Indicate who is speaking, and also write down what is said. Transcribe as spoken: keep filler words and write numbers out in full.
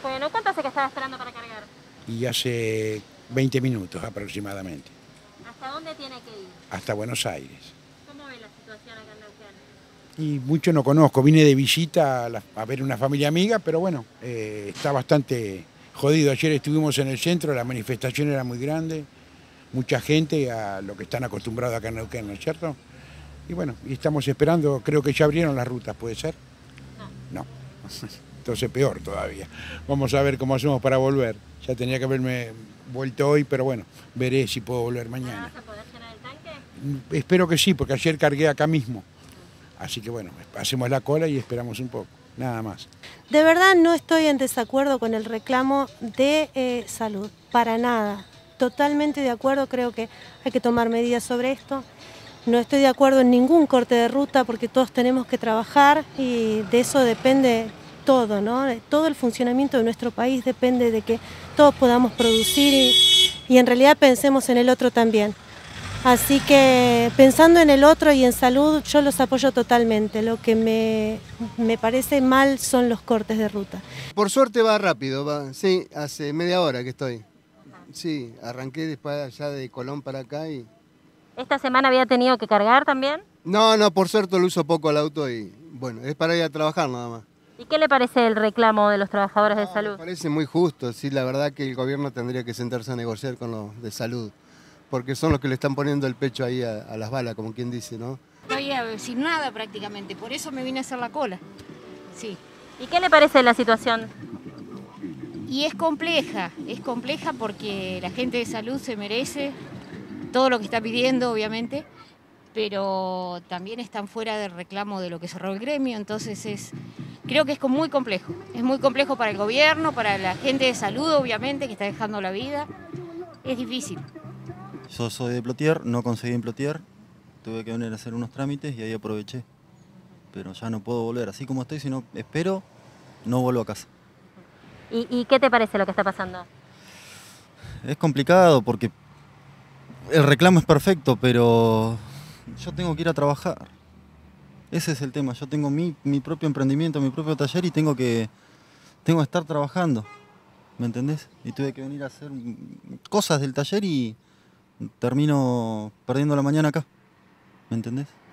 Speaker 1: Bueno, ¿cuánto hace que estaba esperando para cargar?
Speaker 2: Y hace veinte minutos aproximadamente.
Speaker 1: ¿Hasta dónde tiene que ir?
Speaker 2: Hasta Buenos Aires.
Speaker 1: ¿Cómo ve la situación acá en Neuquén?
Speaker 2: Y mucho no conozco, vine de visita a, la, a ver una familia amiga, pero bueno, eh, está bastante jodido. Ayer estuvimos en el centro, la manifestación era muy grande, mucha gente a lo que están acostumbrados acá en Neuquén, ¿no es cierto? Y bueno, y estamos esperando, creo que ya abrieron las rutas, ¿puede ser? No. No. Entonces peor todavía. Vamos a ver cómo hacemos para volver. Ya tenía que haberme vuelto hoy, pero bueno, veré si puedo volver mañana.
Speaker 1: ¿Vas a poder llenar el tanque?
Speaker 2: Espero que sí, porque ayer cargué acá mismo. Así que bueno, hacemos la cola y esperamos un poco, nada más.
Speaker 3: De verdad no estoy en desacuerdo con el reclamo de eh, salud, para nada. Totalmente de acuerdo, creo que hay que tomar medidas sobre esto. No estoy de acuerdo en ningún corte de ruta porque todos tenemos que trabajar y de eso depende todo, ¿no? Todo el funcionamiento de nuestro país depende de que todos podamos producir y, y en realidad pensemos en el otro también. Así que pensando en el otro y en salud, yo los apoyo totalmente. Lo que me, me parece mal son los cortes de ruta.
Speaker 4: Por suerte va rápido, va. Sí, hace media hora que estoy. Sí, arranqué después allá de Colón para acá y...
Speaker 1: ¿Esta semana había tenido que cargar también?
Speaker 4: No, no, por suerte lo uso poco al auto y bueno, es para ir a trabajar nada más.
Speaker 1: ¿Y qué le parece el reclamo de los trabajadores de salud?
Speaker 4: Me parece muy justo, sí, la verdad que el gobierno tendría que sentarse a negociar con los de salud, porque son los que le están poniendo el pecho ahí a, a las balas, como quien dice, ¿no?
Speaker 5: Estoy sin nada prácticamente, por eso me vine a hacer la cola, sí.
Speaker 1: ¿Y qué le parece la situación?
Speaker 5: Y es compleja, es compleja porque la gente de salud se merece todo lo que está pidiendo, obviamente, pero también están fuera del reclamo de lo que cerró el gremio, entonces es, creo que es muy complejo. Es muy complejo para el gobierno, para la gente de salud, obviamente, que está dejando la vida. Es difícil.
Speaker 6: Yo soy de Plotier, no conseguí en Plotier, tuve que venir a hacer unos trámites y ahí aproveché. Pero ya no puedo volver, así como estoy, si no espero, no vuelvo a casa.
Speaker 1: ¿Y, y qué te parece lo que está pasando?
Speaker 6: Es complicado porque el reclamo es perfecto, pero yo tengo que ir a trabajar. Ese es el tema, yo tengo mi, mi propio emprendimiento, mi propio taller y tengo que, tengo que estar trabajando, ¿me entendés? Y tuve que venir a hacer cosas del taller y termino perdiendo la mañana acá, ¿me entendés?